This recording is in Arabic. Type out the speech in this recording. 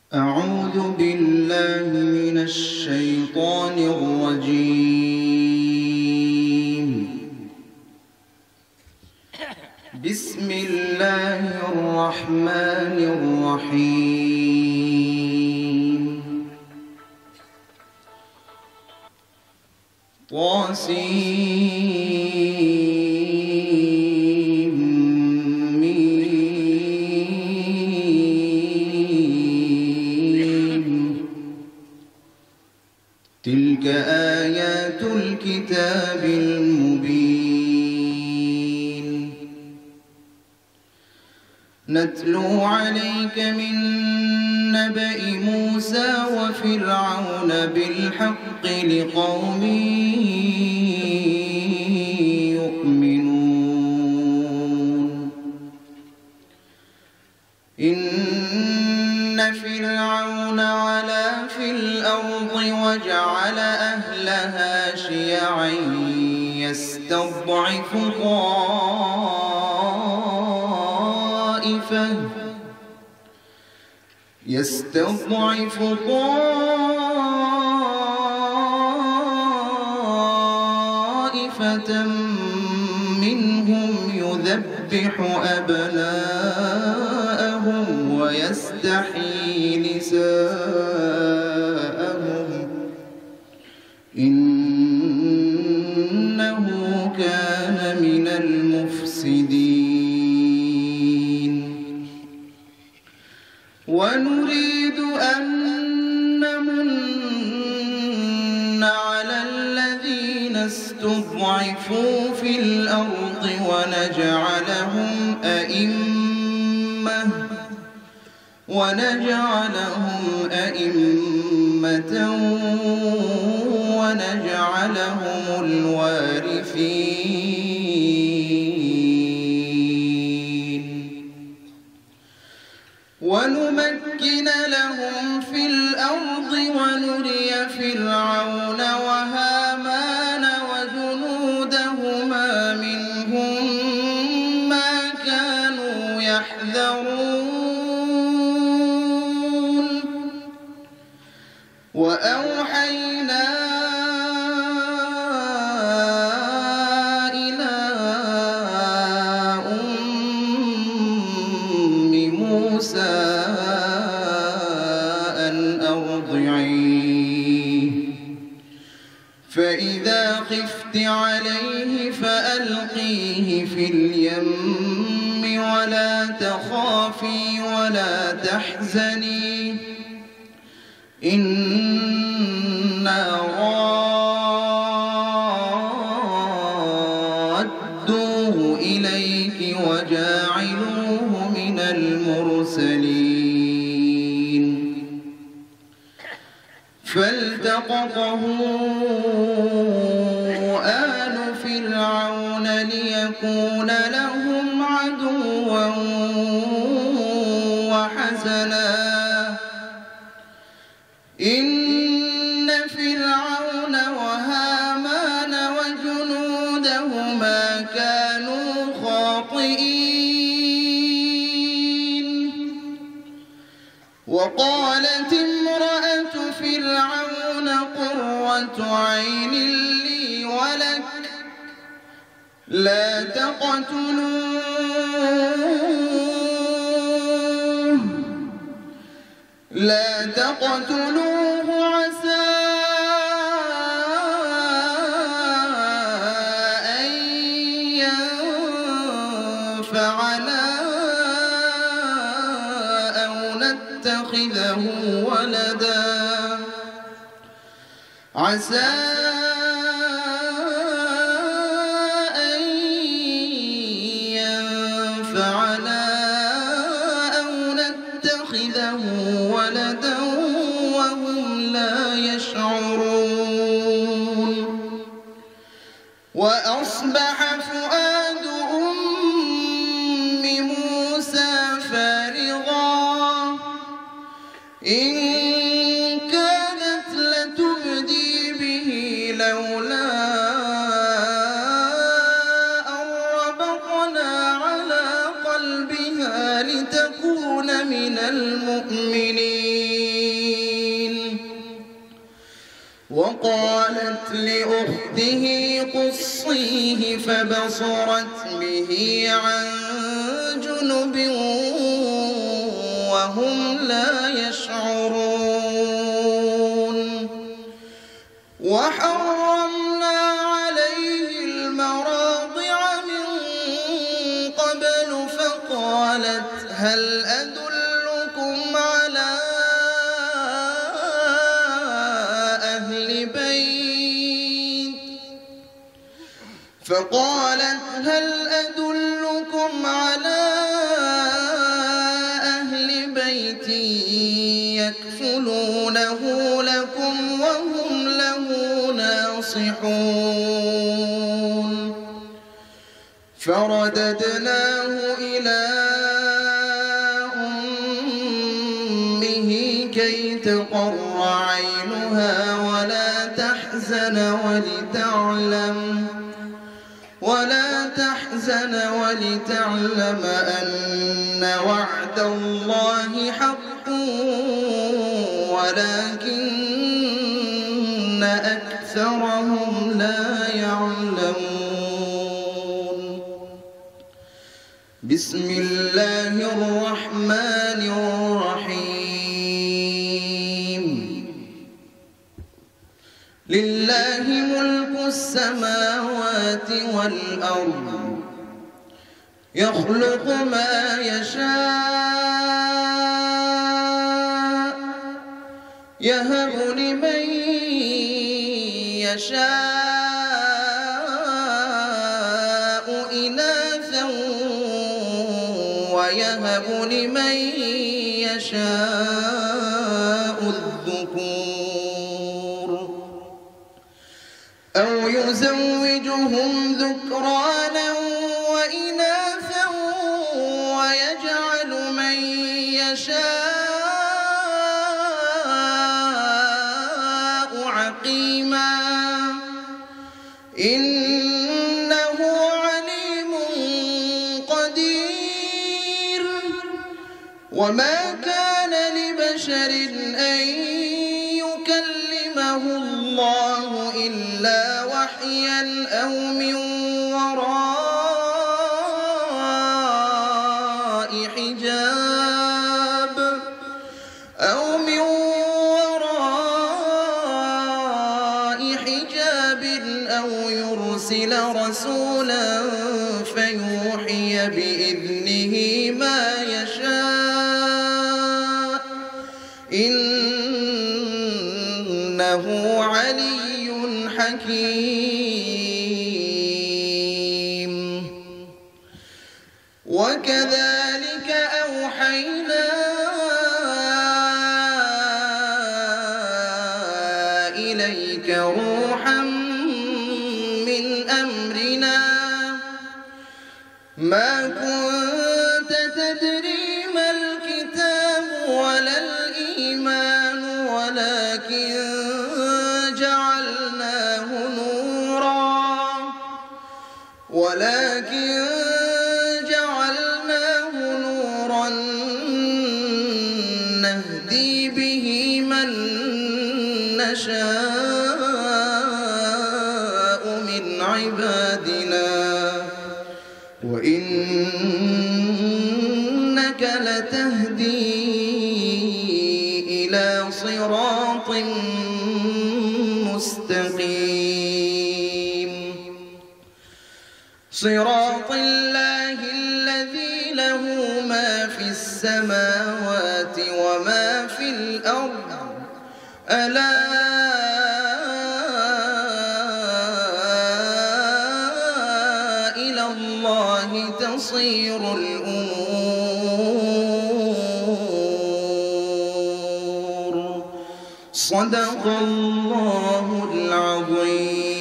أعوذ بالله من الشيطان الرجيم. بسم الله الرحمن الرحيم. تلك آيات الكتاب المبين. نتلو عليك من نبأ موسى وفرعون بالحق لقوم يؤمنون. إن فرعون علا في الأرض وجعل أهلها شيعا يستضعف طائفة منهم يذبح أبناءهم ويستحيي نساءهم إنه كان من المفسدين. ونريد أن نمن على الذين استضعفوا في الأرض ونجعلهم أئمة ونجعلهم الوارثين. ونمكن لهم في الأرض ونري فرعون وهامان وجنودهما منهم ما كانوا يحذرون. وأوحينا إلى أم موسى أن أرضعيه، فإذا خفت عليه فألقيه في اليم ولا تخافي ولا تحزني إنا رادوه إليك وجاعلوه من المرسلين. فالتقطه آل فرعون ليكون لهم عدوا وحزنا. إن فرعون وهامان وجنودهما كانوا خاطئين. وقالت امرأة فرعون قرة عين لي ولك لا تقتلوه عسى أن ينفعنا أو نتخذه ولدا عسى أن ينفعنا أو نتخذه ولدا وهم لا يشعرون. وأصبح فؤاد أم موسى فارغا إن كادت لتبدي به لولا أن ربطنا على قلبها لتكون من المؤمنين. وقالت لأخته قصيه فبصرت به عن جنب وهم لا يشعرون. وحرمنا عليه المراضع من قبل فقالت هل أدلكم على أهل بيت يكفلونه لكم وهم له ناصحون. فرددناه إلى أمه كي تقر عينها ولا تحزن ولتعلم أن وعد الله حق ولكن أكثرهم لا يعلمون. بسم الله الرحمن الرحيم. لله ملك السماوات والأرض يخلق ما يشاء يهب لمن يشاء إناثا ويهب لمن يشاء الذكور أو يزوجهم ذكرانا وإناثا ويجعل من يشاء عقيما إنه عليم قدير. وما كان لبشر أن يكلمه الله إلا وحيا أو من وراء حجاب أو يرسل رسولا فيوحي بإذنه ما يشاء إنه علي حكيم. وكذلك أوحينا إليك روحا من أمرنا ما كنت تدري ما الكتاب ولا الإيمان ولكن جعلناه نورا نهدي به من نشاء من عبادنا وإنك لتهدي إلى صراط مستقيم. صراط الله الذي له ما في السماوات وما في الأرض ألا إلى الله تصير الأمور. صدق الله العظيم.